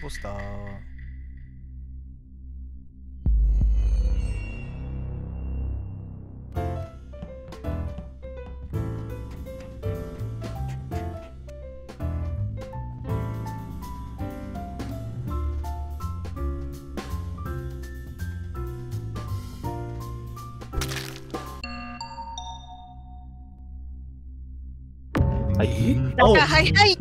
ポスター。 はい。 はいはいって。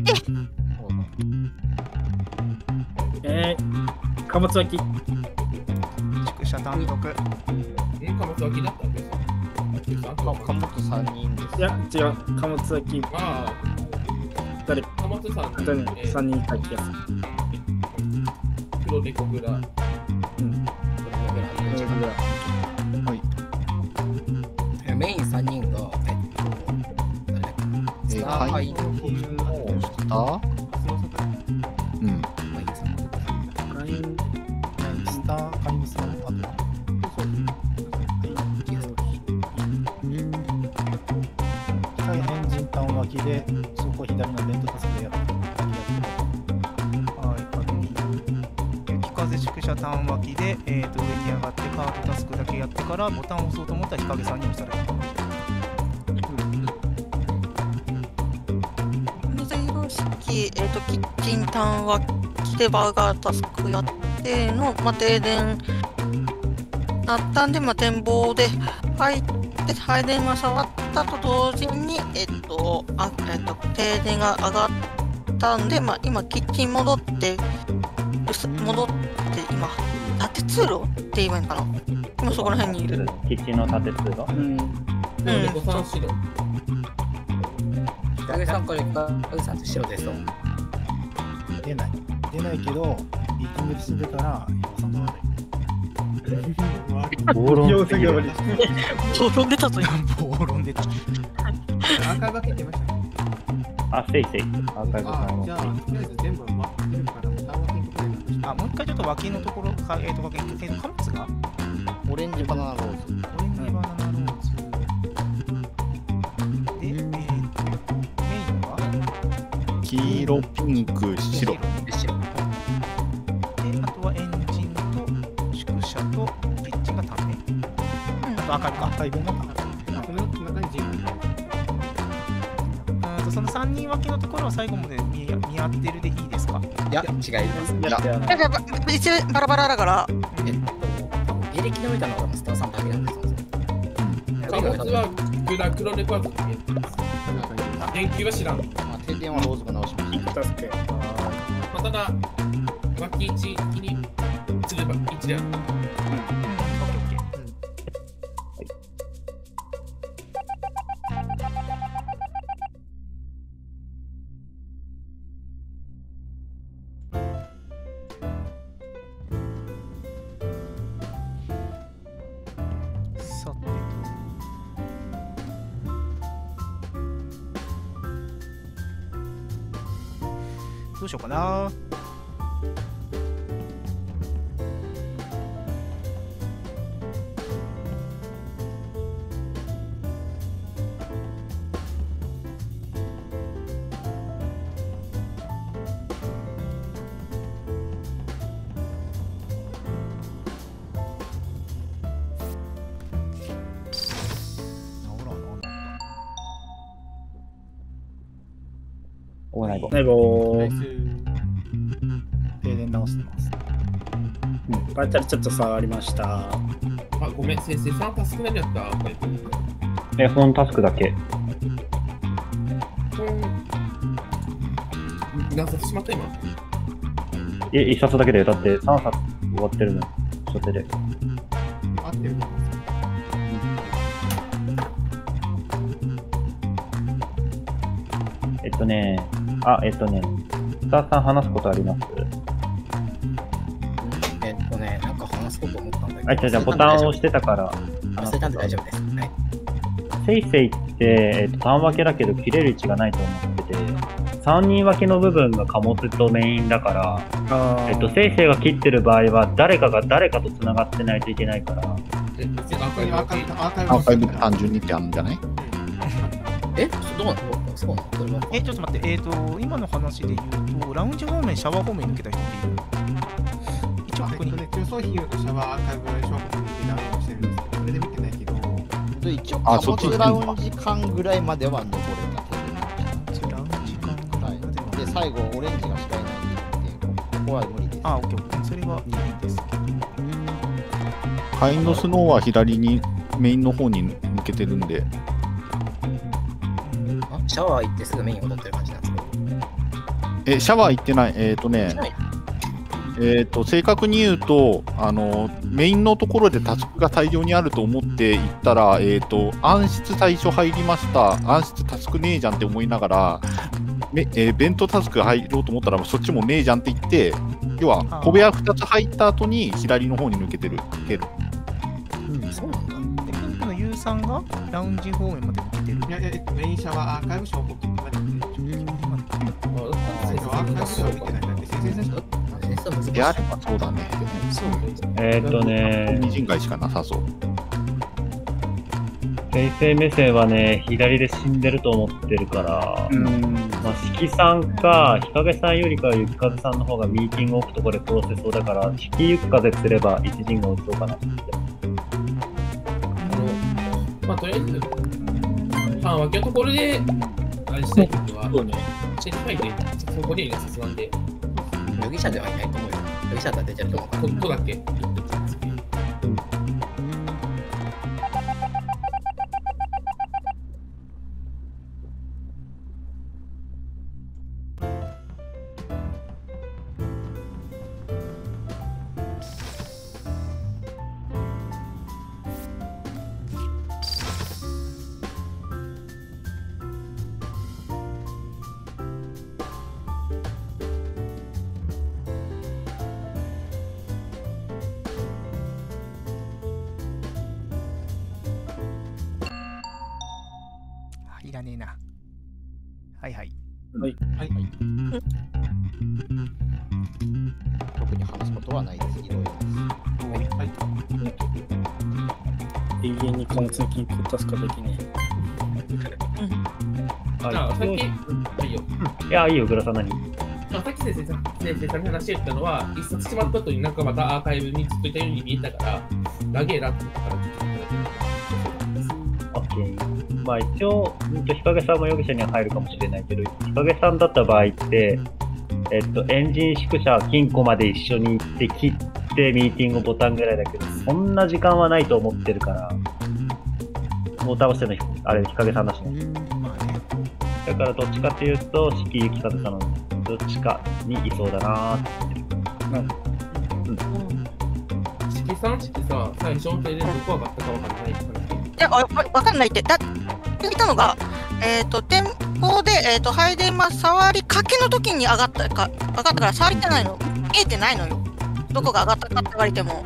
貨物脇。 宿舎単独。 貨物脇だったんですか。 貨物3人です。 いや、違う。貨物脇。 ああ。 誰貨物さん。 3人いた気がする。 黒デコグラ。 うん。 はい。 メイン3人が、 スターハイのスター？うん。 スターカイムさん、あとはエンジン単脇で、そこ左のベントタスクでやってはい、雪風宿舎単脇で、上に上がってカードタスクだけやってからボタンを押そうと思ったら日陰さんに押された。 キッチン単脇でバーガータスクやっての、停電なったんで、展望で入って配電が触ったと同時に、停電が上がったんで、今キッチン戻って今縦通路って言えばいいのかな。今そこら辺にいる。 キッチンの縦通路。 猫さん白。 日陰さんから日陰さんと白ですと。 出ないけど、ミーティングで死んでたら、その暴論要請が悪い。 暴論出たぞ。 暴論出た。 アーカイブ分けてました。 あ、せいせい。アーカイブさんじゃあ、とりあえず全部終わってるから、単脇のところで。 もう一回ちょっと脇のところ、貨物がオレンジバナナローズ。 オレンジバナナローズ。で、メインは黄色、ピンク、白。 で、あとはエンジンと宿舎とキッチンが単面。あと赤い分が単面。 この中に自分その3人分けのところは最後まで見合ってるでいいですか？ いや、違います。 一応バラバラだから。 履歴の見たのがスターさんだけなんです。 貨物は黒猫は見えてます。電球は知らん。 停電はローズが直しました。 ただ、脇1にすれば1である。 さてどうしようかな。 おないぼ。 ナイボー。 停電直してます。 バイタルちょっと触りました。 ごめん、先生、そのタスク何やった？ そのタスクだけ。 何冊しまった今？ 1冊だけで、だって3冊終わってるの。初手で。 合ってる。 スターさん話すことあります？ なんか話すこと思ったんだけど。 じゃあボタンを押してたから。 忘れたんで大丈夫です。はい。 せいせいって、単分けだけど切れる位置がないと思ってて、3人分けの部分が貨物とメインだから、せいせいが切ってる場合は誰かが誰かと繋がってないといけないから。 アーカイブ単純にってあるんじゃない？ どうなの？そうなの？これは。 ちょっと待って、今の話で言うと、ラウンジ方面、シャワー方面に抜けた人っている？一応ここに。 中層費用とシャワーアーカイブショップでダウンロードしてるんですけど、それで見てないけど、 一応、貨物ラウンジ間ぐらいまでは登れたけど、 ラウンジ間ぐらいまでは。 で、最後、オレンジが視界ないんで、ここは無理です。 オッケー、それはいいですけど。 カインドスノーは左にメインの方に抜けてるんで。 シャワー行ってすぐメイン踊ってる感じなんですか？ シャワー行ってない。正確に言うと、メインのところでタスクが大量にあると思って行ったら、暗室最初入りました。暗室タスクねえじゃんって思いながら、弁当タスク入ろうと思ったら、そっちもねえじゃんって言って、要は小部屋2つ入った後に左の方に抜けてる。 そうなんだ。 で、ピンクの U さんがラウンジ方面まで抜けてる。 いや、メインシャワーアーカイブショップまで見てる。アーカイブは見てないなんで、先生しか。 であればそうだね。二人街しかなさそう。 先生目線はね、左で死んでると思ってるから、四季さんか、日陰さんよりかは雪風さんの方がミーティング置くところで殺せそうだから、四季雪風すれば一陣が落ちそうかなって。 とりあえず、分けのところで、あれしたいときは、チェックファイで、そこでいいがさすなんで。 容疑者ではいないと思うよ。容疑者だったら出てると思うから。 ことだけ言ってたんですけど。 いらねえな。はいはい。 特に話すことはないです。いろいろです。 永遠に貨物の金庫を出すかできねさっき、いいよ。 いや、いいよ、グラさん何？ さっき先生さんに話してたのは、一冊しまった後になんかまたアーカイブにずっといたように見えたから、長えなって思ったから聞いていただければ。 オッケー。まあ一応、日陰さんも容疑者には入るかもしれないけど、日陰さんだった場合って、エンジン宿舎、金庫まで一緒に行って切ってミーティングボタンぐらいだけど、そんな時間はないと思ってるから、もう倒してるの、あれ、日陰さんだしね。だからどっちかっていうと、四季雪風さんのどっちかにいそうだなーって思ってる。 四季さんってさ、最初の停電どこ上がったか分かんないって話。 いや、わかんないって。見たのが、展望で、配電間触りかけの時に上がったから触りてないの。見えてないのよ。どこが上がったかって言われても。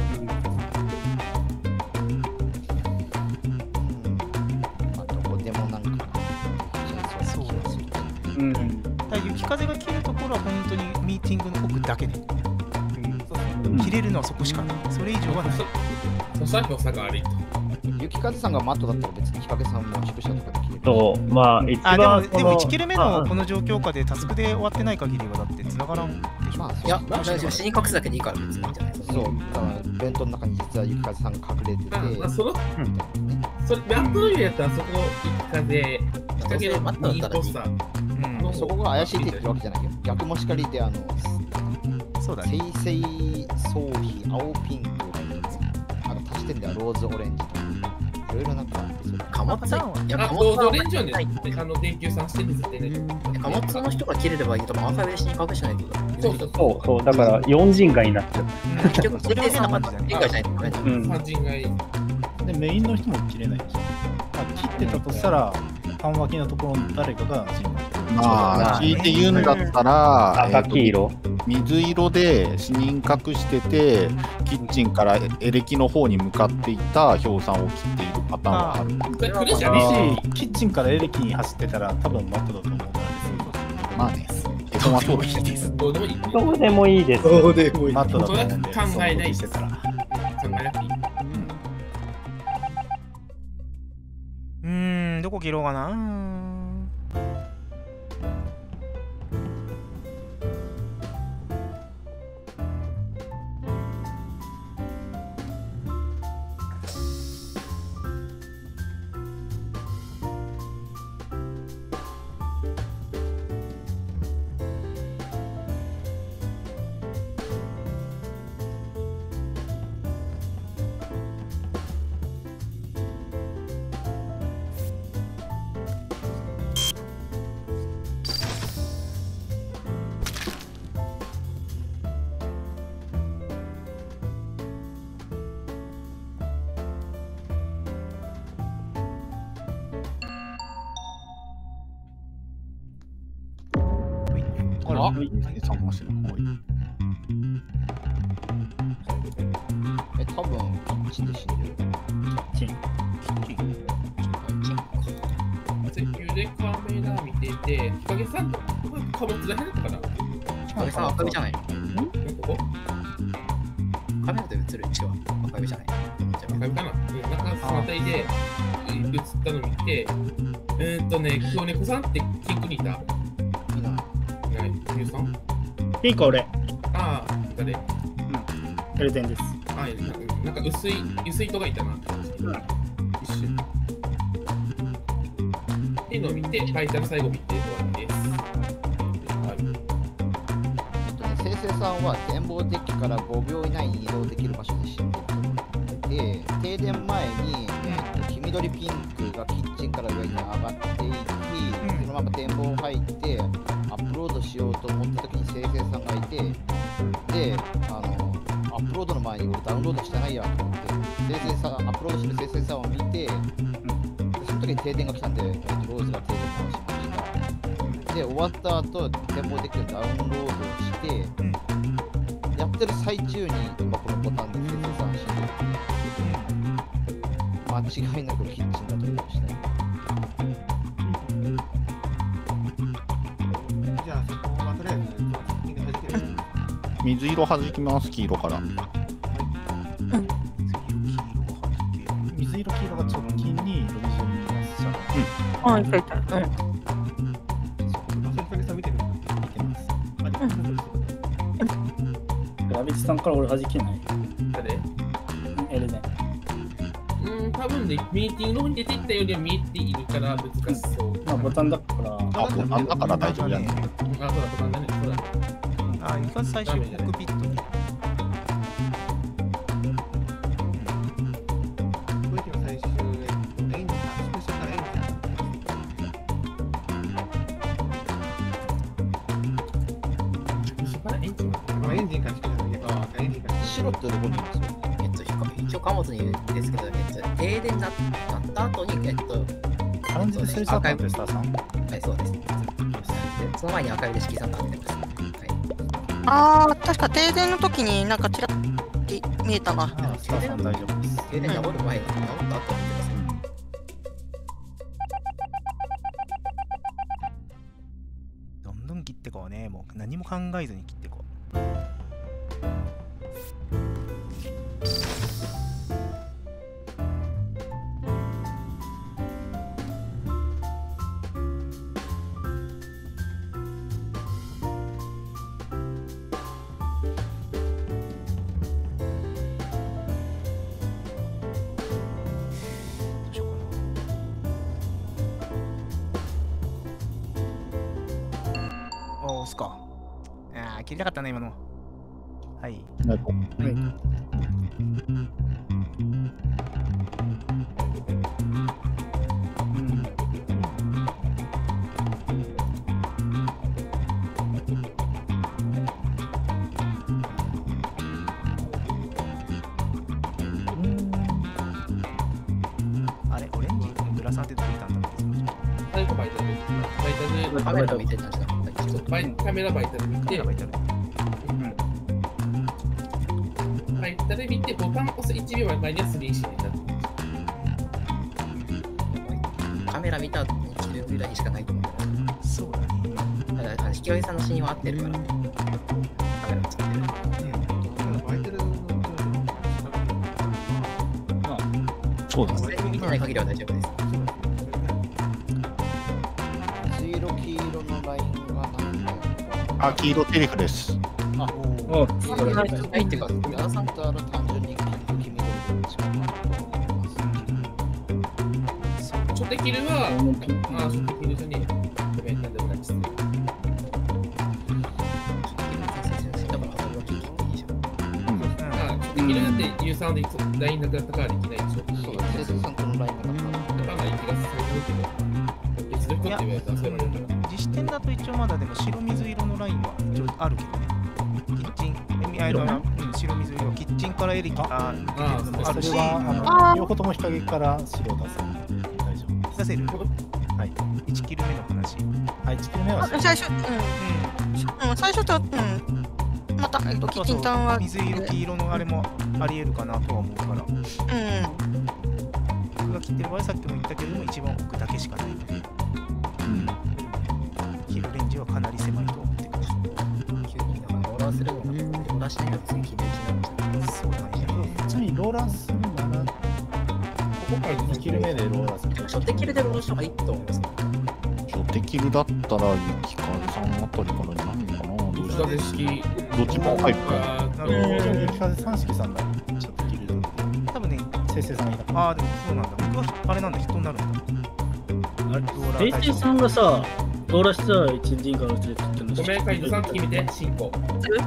どこでもなんか、 そうだ。雪風が切るところは本当にミーティングの奥だけで。切れるのはそこしかない。それ以上はない。 そしたら評価が悪いと。 雪風さんがマットだったら別に日陰さんも宿舎とかで切れる。 そう、まあ一番でも1キル目のこの状況下でタスクで終わってない限りはだって繋がらんでしょ。 いや、大丈夫。死に隠すだけでいいから別にいいんじゃないですか。 そう、だから弁当の中に実は雪風さんが隠れてて、 それバットの意味やったらそこ雪風、日陰のいいポスター。 そこが怪しいって言ってるわけじゃないよ。逆もしかりでそうだね。 生成装費、青ピンク、足してんだよ、ローズオレンジとか。いろいろなんか、 貨物さんは、いや、貨ローズオレンジはね、電球さんしてるんですってね。 貨物の人が切れればいいと、アーカイブで死に隠してないと。 そう、だから4陣街になっちゃう。 結局、それで3陣街じゃないとダメだ。 3陣街。 で、メインの人も切れないし。切ってたとしたら、半脇のところの誰かが死ぬ。 まあ、聞いて言うんだったら、 赤色水色で死人隠してて、キッチンからエレキの方に向かっていった氷山を切っているパターンはある。 キッチンからエレキに走ってたら、多分マットだと思うから、 まあね、基本はそうです。 どうでもいい。 どうでもいいです。 どうでもいい。マットだと思うんで、 考えないしてたら。 考えなくていい。 どこ切ろうかな。 から3マシンの方がいい。 多分キッチンで死んでる。 キッチン。 石油でカメラ見てて、日陰さんと貨物だけだったかな。 日陰さん赤身じゃない。 ここカメラで映る位置は赤身じゃない。 赤身かな。なんかその辺りで映ったの見て、今日猫さんってキンクにいた？いない。ヒューさん？ ピンク俺。 ああ、誰？ エルデンです。 あ、なんか薄い人がいたな。一瞬。っていうのを見て、タイトル最後見て終わりです。 生成さんは展望デッキから5秒以内に移動できる場所で死んでる。で、停電前に、黄緑ピンクがキッチンから上に上がっていき、そのまま展望入って、アップロードしようと思った時に生成さんがいて、で、アップロードの前に俺ダウンロードしてないやと思って、生成さん、アップロードしてる生成さんを見て、その時に停電が来たんで、ローズが停電直しました。で、終わった後、展望デッキをダウンロードして、やってる最中に今このボタンで生成さんして、間違いなくキッチンだと思いました。 じゃあそこはとりあえず水色弾きます、黄色から。 水色、黄色が直近にロビジョンにいますじゃん。 あ、いたいた。 ラビツさんから俺弾けない。 誰？ エルデン。 多分ね、ミーティングの方に出ていったよりは見えているから難しそう。 まあボタンだから。 ボタンだから大丈夫やね。 あ、そうだ、ボタンだね。そうだ。 あ、いか最初コックピットに。 最終エンジン、スペシャルエンジン。エンジンからしかないけど、エンジンから白ってどこにいますか？ 一応貨物にいるんですけど、停電になった後に、 完全にスレッシャータイプですか、さん。 はい、そうです。で、その前に赤いで色さんと会ってます。 ああ、確か停電の時になんかちらって見えたな。 スターさん大丈夫です。 停電治る前に治った後見てます。 どんどん切ってこうね。もう何も考えずに切ってこう。押すか。ああ、切りたかったね、今の。はい。 はい。 あれ、オレンジのグラサンってどこいたんだろう。 最後バイタル。 カメラ見てたんですか？ カメラバイタル見て、バイタル見て、ボタン押す1秒前には 3C になってカメラ見た1秒ぐらいしかないと思う。 そうだね。 ただ、引き上げさんのシーンは合ってるから、カメラ使ってる。 そうだね。 見てない限りは大丈夫です。 水色、黄色のラインは何だろう？ あ、黄色テレフです。 あ、 おないっていうか、皆さんと単純に黄緑の違うなと思います。 初手キルは、初手キルじゃねえ。ごめん、なんでもないですね。できるなんてユーサーでラインなくなったからできないでしょ。 そうだね、生成さんとのラインがなくなった。 だから、息が進むけど、別の人って言われたら、それは実視点だと一応まだでも白水色のラインは一応あるけどね。キッチン、白水色、キッチンからエリキが出てるのもあるし、 それは両方とも日陰から白を出す。大丈夫です。 出せる？はい。 1キル目の話。 1キル目は最初、最初と、また、キッチンタンは水色、黄色のあれもありえるかなとは思うから。僕が切ってる場合、さっきも言ったけれども、一番奥だけしかないので、キルレンジはかなり狭いと思ってください。 急にだからローラーするのが、ローラーしないのが次決め打ちなんじゃないですか。 そうだね。 普通にローラーするなら、ここから2キル目でローラーする。 初手キルでローラーした方がいいと思いますけど。 初手キルだったら、雪風さんあたりからになるのかな。 雪風式。 どっちも入るか。 雪風三式さんだ。初手キルで。 多分ね、 生成さんいた。 でもそうなんだ。僕はあれなんだ、人になるんだ。 生成さんがさ、ローラーしたら一人間が連れてってんの。 ごめん、カイトさん決めて、進行。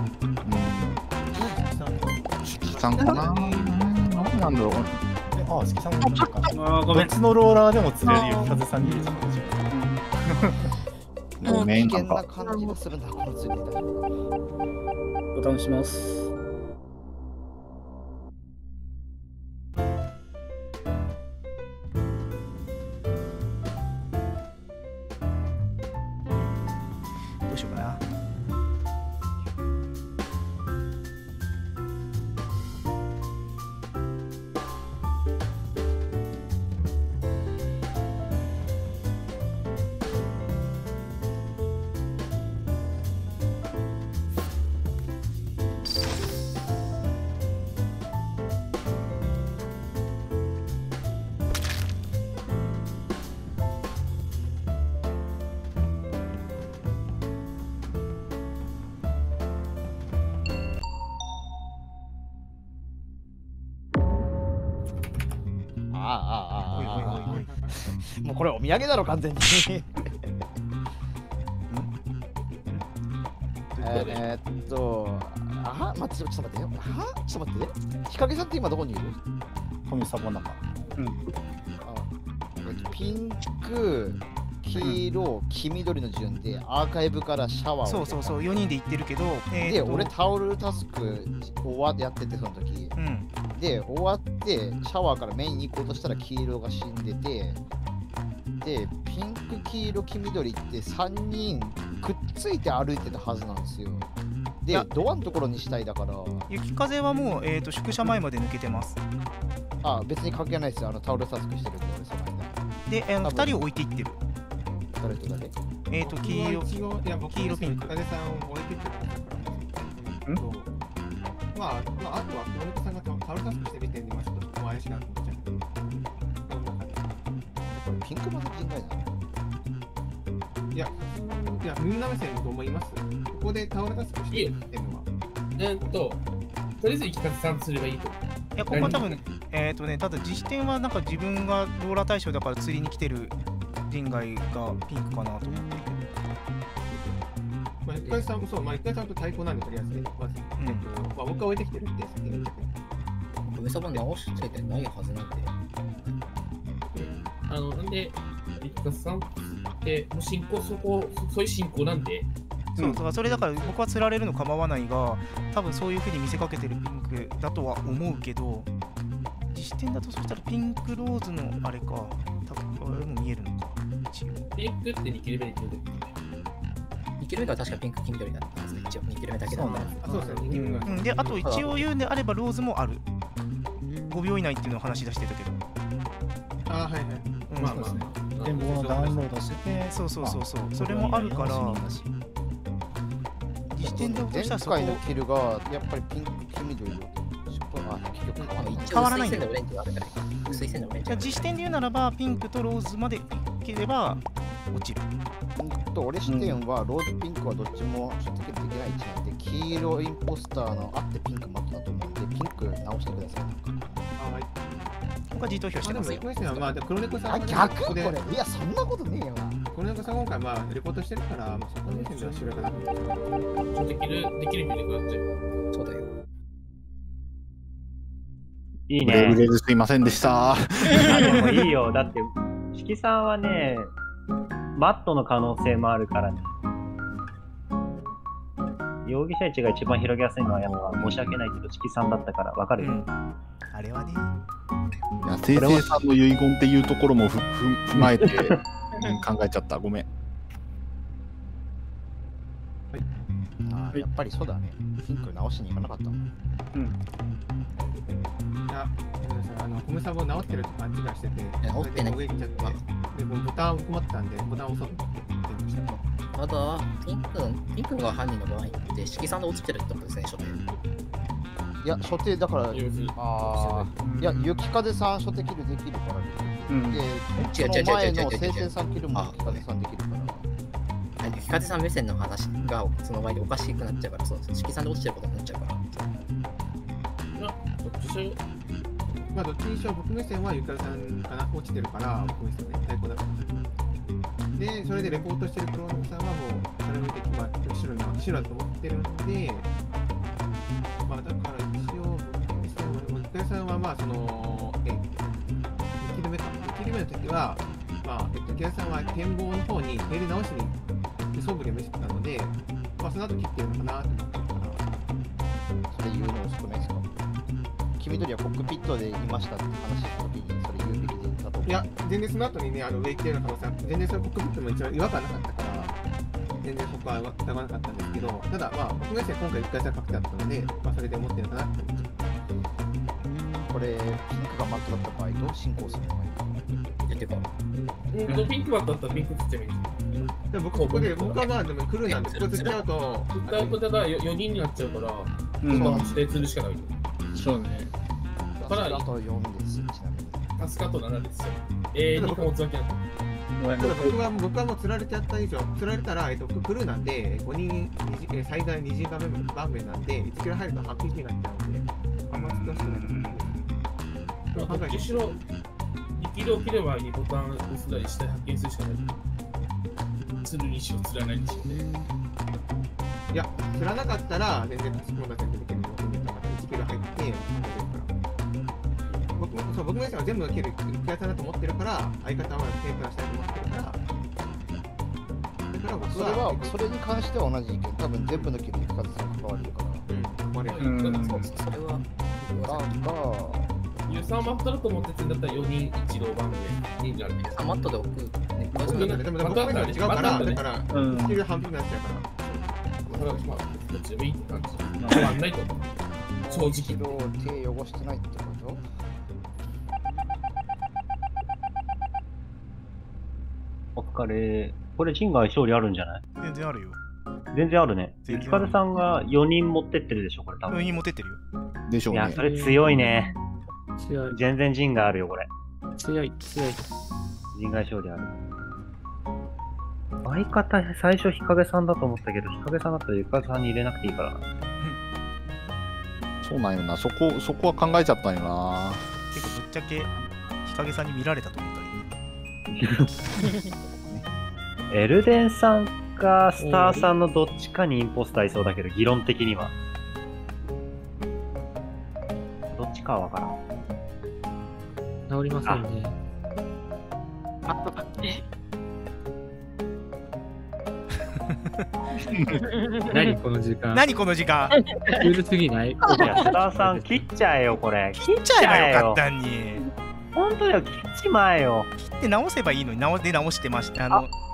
さんかな。なんだろう。 好きさんもなんか。ごめん。別のローラーでも釣れる雪風さんに入れちゃった。 ごめん、 危険な感じがするな、この釣りだ。 ボタン押します。 どうしようかな。 もうこれお土産だろ完全に。ちょっと待ってよ。ちょっと待って。日陰さんって今どこにいる？ コミサボの中。 ピンク、黄色、黄緑の順でアーカイブからシャワーを。 そう4人で行ってるけど、 で俺タオルタスクやっててその時。で終わってシャワーからメインに行こうとしたら黄色が死んでて。でピンク、黄色、黄緑って3人くっついて歩いてたはずなんですよ。でドアのところにしたいだから。 雪風はもう、宿舎前まで抜けてます。 別に関係ないですよ。タオルタスクしてるんで俺その間。 で、2人を置いていってる。 誰と誰？ 黄色、黄色ピンク。 風さんを置いていってるから。あとは黒猫さんがタオルタスクしてる時点でちょっと怪しいなと思っちゃう。 ピンクまで人外だ。 いや、みんな目線だと思います。ここでタオルタスクしてるっていうのは。 とりあえず雪風さんすればいいと。 いや、ここは多分、ただ実点はなんか自分がローラー対象だから釣りに来てる人外がピンクかなと思ってるけど。 雪風さんもそう、雪風さんと対抗なんでとりあえずね、まず。僕が置いてきてるって先に言っちゃって。 梅サバ直しててないはずなんで。 なんで、雪風さんってもう進行そういう進行なんで。 それだから僕は釣られるの構わないが、多分そういう風に見せかけてるピンクだとは思うけど、実点だとそしたらピンクローズのあれか、多分あれも見えるのか。 ピンクって2キル目で決めてる。 2キル目が確かピンク、黄緑だったんですね。一応2キル目だけだった。 そうですね、2キル目が。 で、あと一応言うんであればローズもある。5秒以内っていうのを話し出してたけど。 はいはい。 まあ展望のダウンロードしてて、 そう。それもあるから。実点で落としたらそこ。 前回のキルがやっぱりピンク、黄緑色。 変わらないんだよ。実点で言うならばピンクとローズまでいければ落ちる。 俺視点はローズピンクはどっちも初手できない位置なんで、黄色インポスターのあってピンクマットだと思うんで、ピンク直してください。 僕は自投票してますよ。 黒猫さん逆これ。いや、そんなことねえよ。 黒猫さん今回レポートしてるから、そこの線では知らなかった。 できる意味でこうやって。 そうだよ。 いいね。 すいませんでした。 でもいいよ。だって、四季さんはね、マットの可能性もあるからね。容疑者位置が一番広げやすいのはやっぱ申し訳ないけど、四季さんだったから分かるよ。 あれはね。 いや、生成さんの遺言っていうところも踏まえて、 考えちゃった。ごめん。 やっぱりそうだね。ピンク直しに行かなかったもん。 いや、コムサボ直ってると勘違いしてて、 直ってない。 上行っちゃって、でボタン困ったんで、ボタン押そうと思って言ってました。 ただ、ピンクが犯人の場合って色散で落ちてるってことですね、初手。 いや、初手だから、いや、雪風さん初手キルできるから、で、その前の聖戦さんキルも雪風さんできるから。 雪風さん目線の話がその場合でおかしくなっちゃうから、そう色散で落ちてることになっちゃうから。 まあ、どっちにしろ僕目線はゆかりさんかな、落ちてるから、僕目線ね、最高だから。で、それでレポートしてるプロノさんはもう、それを見て、まあ、白だと思ってるんで、まあ、だから一応、僕目線は、ゆかりさんは、まあ、その、2キル目の時は、まあ、ゆかりさんは展望の方に、手で直しに、装備で見せてたので、まあ、その後切ってるのかなと思ってるから。 それ言うの遅くないですか？黄緑はコックピットでいましたって話したときにそれ言うべきだと思う。 いや、全然その後にね、上行ってる可能性あって、全然そのコックピットも一応違和感なかったから、全然そこは疑わなかったんですけど、ただ、まあ、僕が今回1回戦確定だったので、まあ、それで思ってるのかなって思っちゃう。 これ、ピンクがマックだった場合と進行するのがいいかな。 てか、 ピンクバットだったらピンクつっちゃえばいいんですよ。 僕はまあ、でも来るなんで、ここつっちゃうと、 振ったことが4人になっちゃうから、8で釣るしかない。 そうね。 だからあと4です、ちなみに。 アスカと7ですよ。2個持つわけなんで。 ただ僕はもう釣られちゃった以上、釣られたら、クルーなんで、5人、最大2時場面なんで、1キロ入ると8匹になっちゃうので、あんま釣らせてないと思うんで。 どっちしろ、2キロを切る前にボタンを押したりして発見するしかない。釣るにしろ釣らないにしろね。 いや、釣らなかったら、全然突っ込んだ全然できるので、また1キロ入って、僕のやつは全部切る気がさなと思ってるから、相方はテープ出したいと思ってるから、だから僕はそれに関しては同じ意見。多分全部の切る風さん関われるから。 関われる。 それは、 ユーサーマットだと思ってるんだったら4人一郎番目になる。 マットで置く。 でも僕のやつは違うから、だから、スキル半分になっちゃうから。 だから、まあ、どっちでもいいって感じ。変わんないと思う。正直。 手汚してないってこと？ お疲れ。これ、ジンガー勝利あるんじゃない？ 全然あるよ。 全然あるね。雪風さんが4人持ってってるでしょ、これ多分。 4人持ってってるよ。 でしょうね。 いや、それ強いね。 強い。 全然ジンガーあるよ、これ。 強い。 ジンガー勝利ある。相方、最初、日陰さんだと思ったけど、日陰さんだったら雪風さんに入れなくていいからな。 そうなんよな。そこは考えちゃったんよな。 結構ぶっちゃけ、日陰さんに見られたと思ったり。 エルデンさんかスターさんのどっちかにインポスターいそうだけど、議論的には。どっちかはわからん。 治りませんね。何この時間。 何この時間。 うるすぎない？ いや、スターさん切っちゃえよ、これ。 切っちゃえばよかったんに。 ほんとよ、切っちまえよ。 切って直せばいいのに、直してました。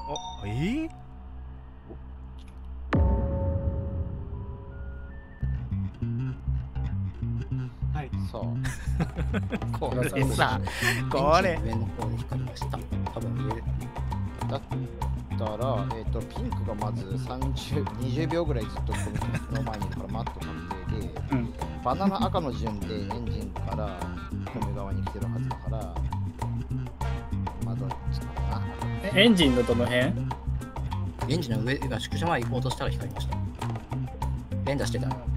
はい、 そう。 これさ、これ。 上の方に光りました。多分上。 だったら、ピンクがまず20秒ぐらいずっとこの前にいるからマット確定で、バナナ赤の順でエンジンから米側に来てるはずだから、まあどっちかな。 エンジンのどの辺？ エンジンの上が宿舎前行こうとしたら光りました。連打してたので。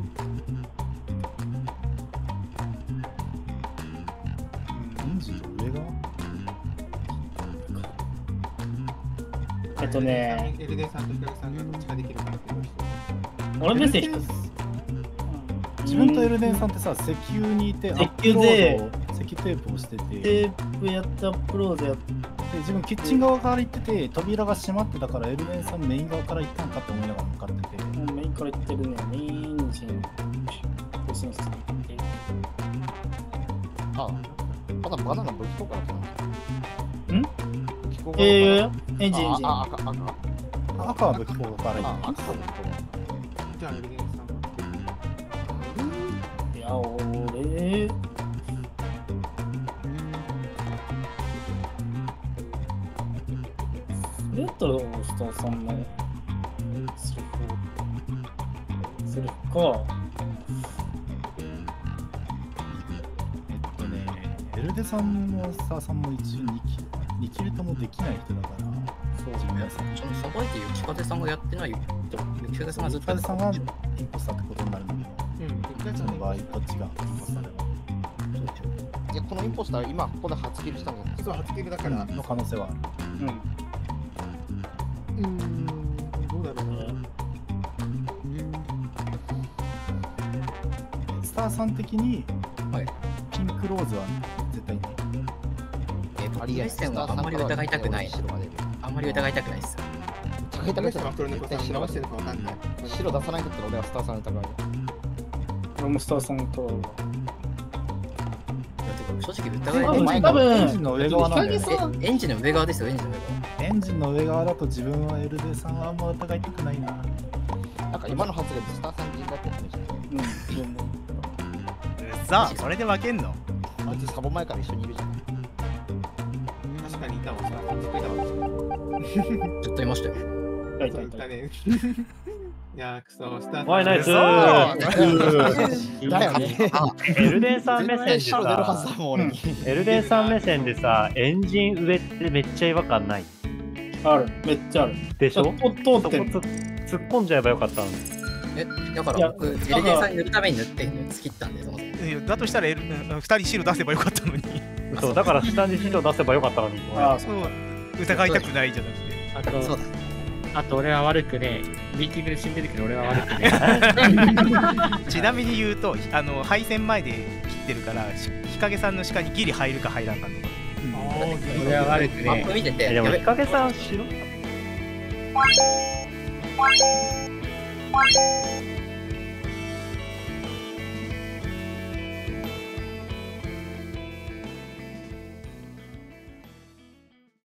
エンジンの上側？ エルデンさんとヒカゲさんがどっちができるかっていうのを俺目線自分とエルデンさんってさ、石油にいて、 石油で石テープをしてて、 テープやってアップロードやって、 自分キッチン側から行ってて、扉が閉まってたから、エルデンさんメイン側から行ったんかって思いながら向かってて。 メインから行ってるね。メインエンジン。 あ、まだバナナ武器庫から来たんですか？武器庫こがエンジン。 赤は武器庫からいい。 じゃあエルデンさんは。 いや、俺。レッドスターさんのセルフか。 エルデさんもスターさんも一応2キルともできない人だから、 そう自分やさばいて雪風さんがやってないと、雪風さんがずっとやってさんはインポスターってことになるんだけど、その場合こっちがインポスターでも。 いや、このインポスター今ここで初キルしたんじゃないですか。 そう、初キルだからの可能性はある。 どうだろうな。 スターさん的に、 はい、 ピンクローズは絶対に。 特別線はあんまり疑いたくない。あんまり疑いたくないっす。 疑いたくないっす。 黒猫さん白してるかわかんない。 白出さないんだったら俺はスターさん疑うよ。 俺もスターさんと。 正直疑い多分エンジンの上側なんだよね。 エンジンの上側ですよ、エンジンの上側。 エンジンの上側だと自分はエルデさんはあんま疑いたくないな。 なんか今の発言でスターさん人材っぽくないじゃん。 さあ、それで負けんの？ あいつサボ前から一緒にいるじゃん。 確かにいたわ、さ、 ずっといましたよ。 いたね。いや、クソ、スターさん。 おい、ナイスだよね。 エルデンさん目線でさ、エルデンさん目線でさ、エンジン上ってめっちゃ違和感ない？ ある、めっちゃある。 でしょ？ 通って突っ込んじゃえばよかったのに。 だから僕、エルデンさんに塗るために塗って突きったんで、そもそも。 だとしたら2人白出せばよかったのに。 そう、だから下に白出せばよかったのに。 そう、疑いたくないじゃなくて。 そうだ。 あと俺は悪くね、ミーティングで死んでるけど俺は悪くね。 ちなみに言うと、配線前で切ってるから、日陰さんの鹿にギリ入るか入らんかとか。 俺は悪くね。 マップ見てて。 でも日陰さん白